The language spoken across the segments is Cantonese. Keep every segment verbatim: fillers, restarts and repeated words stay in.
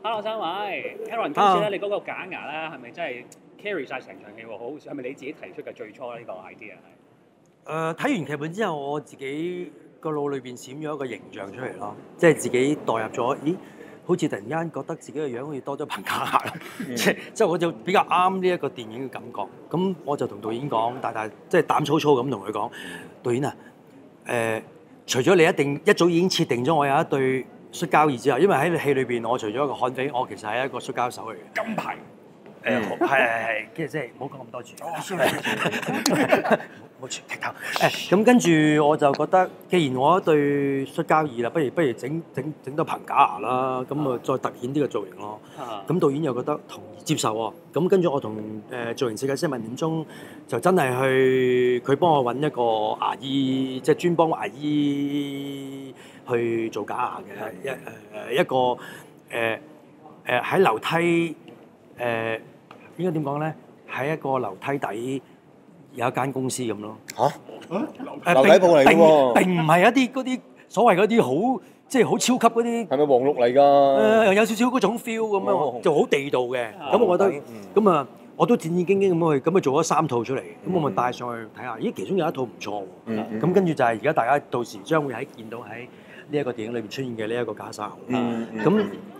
Hello 三位 ，Aaron 今次咧你嗰個假牙咧係咪真係 carry 晒成場戲喎？好，係咪你自己提出嘅最初呢個 idea 係？ 誒睇完劇本之後，我自己個腦裏邊閃咗一個形象出嚟咯，即係自己代入咗，咦？好似突然間覺得自己嘅樣好似多咗棚假牙，即即係我就比較啱呢一個電影嘅感覺。咁我就同導演講，大大即係膽粗粗咁同佢講，導演啊，誒、呃，除咗你一定一早已經設定咗我有一對摔跤椅之後，因為喺戲裏邊我除咗一個悍匪，我其實係一個摔跤手嚟嘅。 金牌。 誒係係係，跟住即係唔好講咁多住。冇全踢頭誒，咁跟住我就覺得，既然我一對摔跤椅啦，不如不如整整整多棚假牙啦，咁啊再凸顯啲嘅造型咯。咁導演又覺得同意接受喎，咁跟住我同誒造型設計師問點鐘，就真係去佢幫我揾一個牙醫，即係專幫牙醫去做假牙嘅一誒誒一個誒誒喺樓梯誒應該點講咧？喺一個樓梯底。有一間公司咁咯嚇， 樓底鋪嚟嘅喎， 並唔係一啲嗰啲所謂嗰啲好即係好超級嗰啲， 係咪黃綠嚟㗎？ 誒有少少嗰種 feel 咁樣，就好地道嘅。咁我覺得咁啊，我都戰戰兢兢咁去，咁啊做咗三套出嚟，咁我咪帶上去睇下。咦，其中有一套唔錯喎。咁跟住就係而家大家到時將會喺見到喺呢一個電影裏邊出現嘅呢一個假沙。咁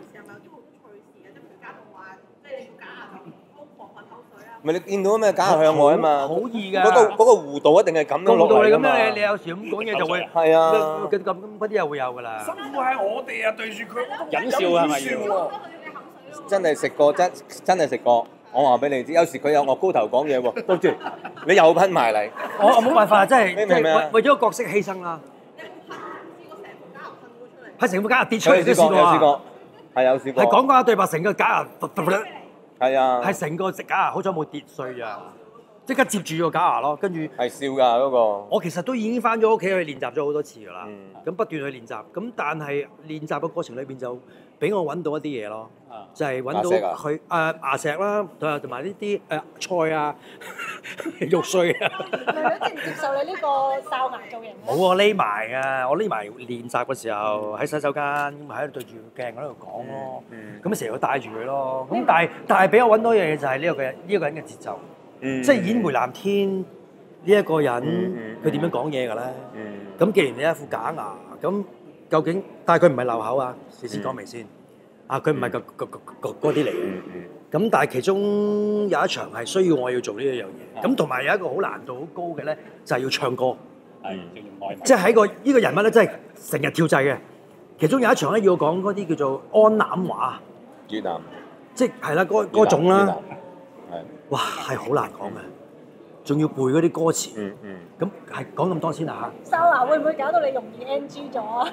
咪你見到咩假牙向外啊嘛？ 好易㗎。 嗰個嗰個弧度一定係咁樣落嚟㗎嘛。 你你有時咁講嘢就會係啊。 咁咁嗰啲又會有㗎啦。 辛苦係我哋啊，對住佢忍笑係咪要？ 真係食過真真係食過，我話俾你知，有時佢有我高頭講嘢喎，對住你又噴埋嚟。 我我冇辦法，真係你明唔明啊？ 為咗個角色犧牲啦。係成副假牙跌出嚟都試過有試過，係有試過。 係講講下對白，成個假牙係啊， 係成個隻假牙，好彩冇跌碎啊！即刻接住個假牙咯，跟住係笑㗎嗰個。 我其實都已經翻咗屋企去練習咗好多次㗎啦，咁、 嗯、 不斷去練習，咁但係練習嘅過程裏邊就俾我揾到一啲嘢咯，啊、就係揾到佢誒、呃、牙石啦，同埋呢啲誒菜啊、肉碎啊。 女女接唔接受你呢個哨牙造型咧？ 冇啊，匿埋啊！我匿埋練習嘅時候喺洗手間，咁喺度對住鏡喺度講咯，咁成日要帶住佢咯。咁但係但係俾我揾到一樣嘢就係呢個嘅呢一個人嘅節奏，即係演梅藍天呢一個人佢點樣講嘢㗎咧？咁既然你一副假牙，咁究竟但係佢唔係漏口啊？事先講明先啊，佢唔係個個個嗰啲嚟嘅。咁但係其中有一場係需要我要做呢一樣嘢，咁同埋有一個好難度好高嘅咧，就係要唱歌。係，即係喺個呢個人物咧，真係成日跳掣嘅。其中有一場咧，要講嗰啲叫做安南話。 越南。即係係啦，嗰嗰種啦。 係。 哇，係好難講嘅，仲要背嗰啲歌詞。嗯嗯。咁係講咁多先啊嚇。 哨牙會唔會搞到你容易 N G 咗啊？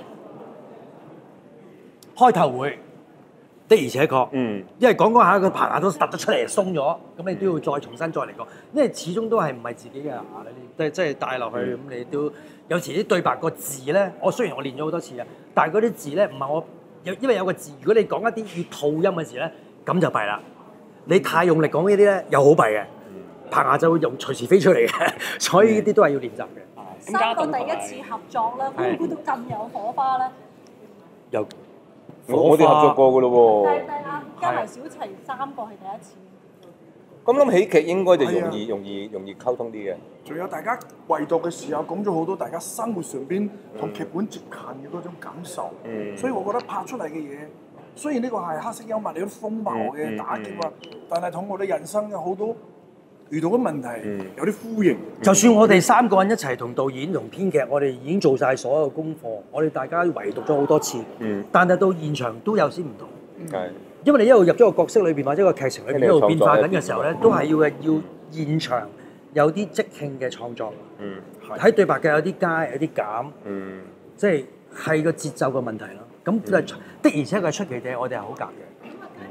開頭會。的而且確，嗯，因為講講下個棚牙都突咗出嚟鬆咗，咁你都要再重新再嚟過，因為始終都係唔係自己嘅牙，你即係即係帶落去，咁、嗯、你都有時啲對白個字咧，我雖然我練咗好多次啊，但係嗰啲字咧唔係我有，因為有個字，如果你講一啲要吐音嘅字咧，咁就弊啦。你太用力講呢啲咧，又好弊嘅，棚牙就會用隨時飛出嚟嘅，所以呢啲都係要練習嘅。 三個第一次合作啦，會唔會都咁有火花咧？ 有。 我我哋合作過㗎咯喎， 但係啊，加埋小齊三個係第一次。 咁諗喜劇應該就容易容易容易溝通啲嘅。 仲有大家圍讀嘅時候講咗好多大家生活上邊同劇本接近嘅嗰種感受，嗯、所以我覺得拍出嚟嘅嘢，雖然呢個係黑色幽默，有啲風貌嘅打擊啊，嗯嗯、但係同我哋人生有好多遇到嘅問題、嗯、有啲呼應。 就算我哋三個人一齊同導演同編劇，我哋已經做晒所有功課，我哋大家圍讀咗好多次，嗯、但係到現場都有啲唔同。係、嗯，因為你一路入咗個角色裏邊或者個劇情裏邊一路變化緊嘅時候咧，都係要嘅要現場有啲即興嘅創作。嗯，喺對白嘅有啲加有啲減。嗯，即係係個節奏嘅問題咯。咁、嗯、的而且確出奇地，我哋係好夾嘅。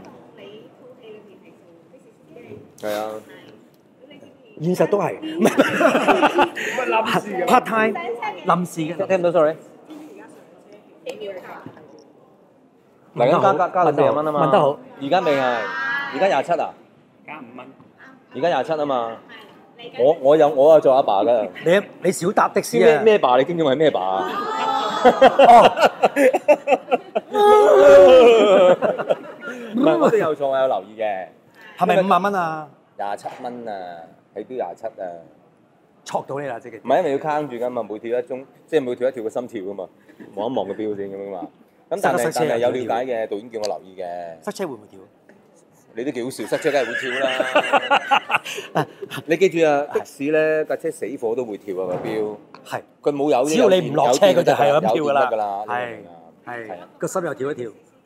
係啊。 現實都係，唔係 part time 臨時嘅， 聽唔到 sorry。嚟緊加加加到四十蚊啊嘛， 問得好。 而家未係，而家廿七啊？ 加五蚊。 而家廿七啊嘛。我我有我有做阿爸㗎。 你你少搭的士啊？ 咩咩爸？你經驗係咩爸啊？ 哦。 唔係，我都有錯，我有留意嘅。 係咪五萬蚊啊？ 廿七蚊啊，起標廿七啊。 戳到你啦，即係。 唔係因為要坑住㗎嘛，每跳一鐘，即係每跳一跳個心跳㗎嘛，望一望個標先咁樣嘛。咁但係但係有了解嘅導演叫我留意嘅。 塞車會唔會跳？ 你都幾好笑，塞車梗係會跳啦。你記住啊，的士咧架車死火都會跳啊個標。係。佢冇有。只要你唔落車，佢就係咁跳㗎啦。係係。個心又跳一跳。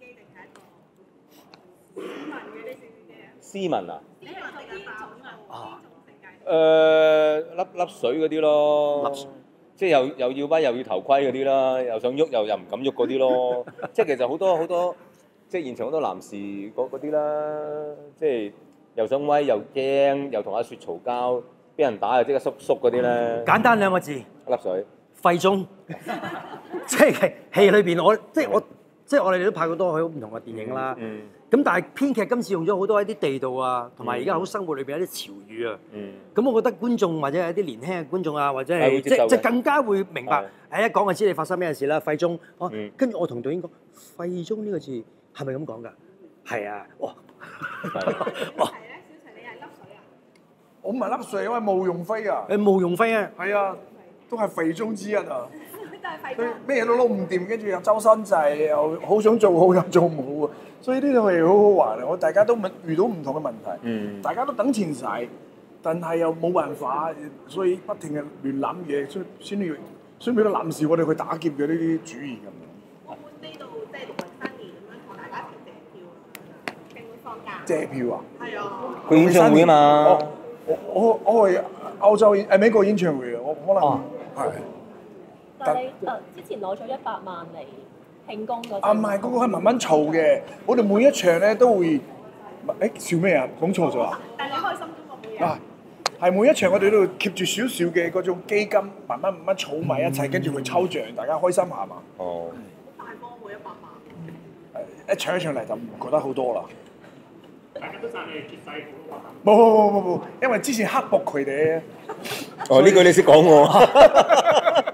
斯文啊？你係做邊種啊？誒粒粒水嗰啲咯，即係又又要威又要頭盔嗰啲啦，又想喐又又唔敢喐嗰啲咯。即係其實好多好多，即係現場好多男士嗰嗰啲啦，即係又想威又驚，又同阿雪嘈交，俾人打又即刻縮縮嗰啲咧。簡單兩個字，粒水。廢中，即係戲裏邊我即係我即係我哋都拍過多好唔同嘅電影啦。嗯。咁但係編劇今次用咗好多一啲地道啊，同埋而家好生活裏邊一啲潮語啊。嗯。咁我覺得觀眾或者係一啲年輕嘅觀眾啊，或者係即即更加會明白。誒一講就知你發生咩事啦，廢中。哦。跟住我同導演講，廢中呢個字係咪咁講㗎？係啊。哇。哇。係咧，小齊你係粒水啊？我唔係粒水，我係慕容飛啊。誒慕容飛啊。係啊，都係廢中之一啊。佢咩都撈唔掂，跟住又周身滯，又好想做好又做唔好啊！所以呢套戲好好玩啊！我大家都遇到唔同嘅問題，嗯、大家都等錢使，但係又冇辦法，所以不停嘅亂諗嘢，所以先要先俾個男士我哋去打劫嘅呢啲主意咁樣。澳門呢度即係農曆新年咁樣同大家一齊借票啊！經會放假。借票啊？係啊。佢演唱會啊嘛。我我我係歐洲誒美國演唱會啊！我可能係。 但係你誒之前攞咗一百萬嚟慶功嗰陣， 啊唔係，嗰個係慢慢儲嘅。我哋每一場咧都會，誒笑咩啊？講錯咗啊！但係你開心啲喎，每日。啊，係每一場我哋都會 keep 住少少嘅嗰種基金，慢慢慢慢儲埋一齊，跟住去抽獎，大家開心下嘛。哦。好大方喎，一百萬。誒，一場一場嚟就唔覺得好多啦。大家都讚你結細好啊！冇冇冇冇冇，因為之前刻薄佢哋。哦，呢句你識講喎。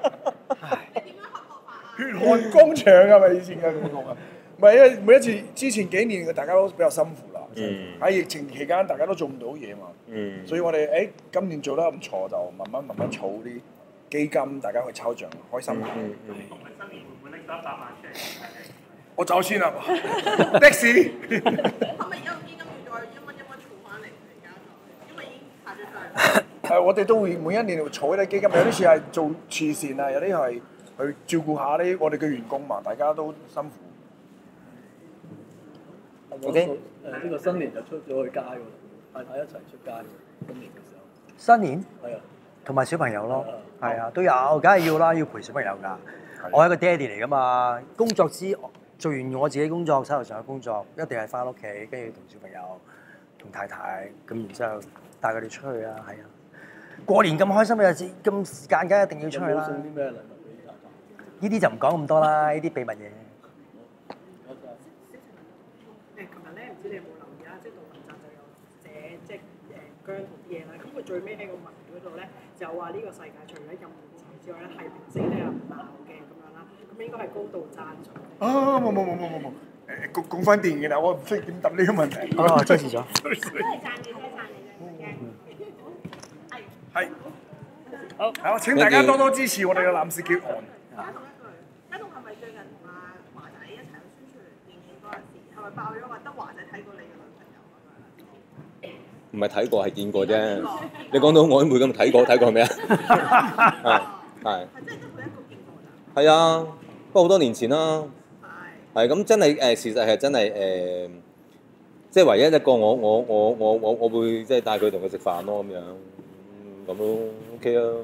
血汗工場啊嘛，以前嘅咁講啊，唔係因為每一次之前幾年大家都比較辛苦啦，喺、嗯、疫情期間大家都做唔到嘢嘛，嗯、所以我哋誒今年做得唔錯，就慢慢慢慢儲啲基金，大家去抽獎，開心下。嗯嗯、你農曆新年會唔會拎多一百萬出嚟？我走先啦，的士。可唔可以有基金要再一蚊一蚊儲翻嚟而家？因為已經派咗出嚟。係，我哋都會每一年會儲啲基金，有啲似係做慈善啊，有啲係。去照顧下呢我哋嘅員工嘛，大家都辛苦。O K，誒呢個新年就出咗去街喎，太太一齊出街喎，新年嘅時候。新年？係啊，同埋小朋友咯，係啊，都有，梗係要啦，要陪小朋友㗎。我係一個爹哋嚟㗎嘛，工作之做完我自己工作，手頭上嘅工作，一定係翻屋企，跟住同小朋友、同太太，咁然之後帶佢哋出去啊，係啊。過年咁開心嘅日子，咁時間梗係一定要出去啦。送啲咩禮物？呢啲就唔講咁多啦，呢啲秘密嘢。小陳，誒，琴日咧唔知你有冇留意啦，即係杜汶澤就有寫即係誒姜濤啲嘢啦。咁佢最尾喺個文嗰度咧，就話呢個世界除咗任賢齊之外咧，係明星咧又唔鬧嘅咁樣啦。咁應該係高度讚賞。啊！冇冇冇冇冇冇，誒講講翻電影啦，我唔識點答呢個問題。哦，出事咗。都係讚你啫，讚你啫，係。係。好。好，請大家多多支持我哋嘅男士結案。家棟係咪最近同阿華仔一齊去宣傳電影嗰陣時，係咪爆咗話得華仔睇過你嘅女朋友啊？唔係睇過，係見過啫。你講到曖昧咁，睇過睇過係咩啊？係係。係真係得佢一個見過咋？係啊，不過好多年前啦。係。係咁真係誒，事實係真係誒，即係唯一一個我我我我我我會即係帶佢同佢食飯咯咁樣，咁咯 OK 啊。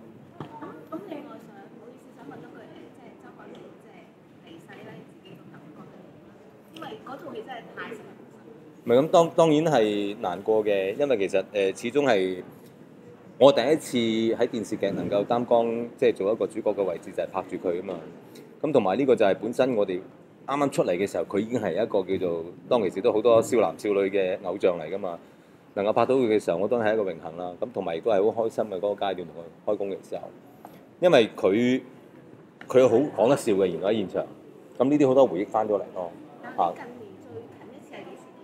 唔係咁，當當然係難過嘅，因為其實誒、呃、始終係我第一次喺電視劇能夠擔綱，即係做一個主角嘅位置，就係、是、拍住佢啊嘛。咁同埋呢個就係本身我哋啱啱出嚟嘅時候，佢已經係一個叫做當其時都好多少男少女嘅偶像嚟噶嘛。能夠拍到佢嘅時候，我當然係一個榮幸啦。咁同埋亦都係好開心嘅嗰個階段同佢開工嘅時候，因為佢佢好講得笑嘅，原來喺現場。咁呢啲好多回憶翻咗嚟咯，嚇。近年最近一次係幾時？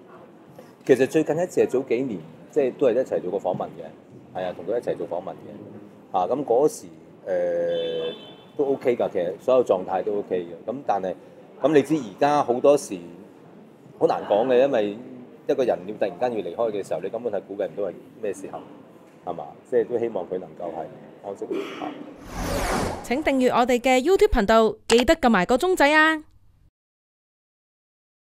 其實最近一次係早幾年，即係都係一齊做過訪問嘅，係啊，同佢一齊做訪問嘅。嚇咁嗰時誒、呃、都 OK 㗎，其實所有狀態都 OK 嘅。咁但係咁你知而家好多時好難講嘅，因為一個人要突然間要離開嘅時候，你根本係估計唔到係咩時候，係嘛？即係都希望佢能夠係安息。 請訂閱我哋嘅 YouTube 頻道，記得撳埋個鐘仔啊！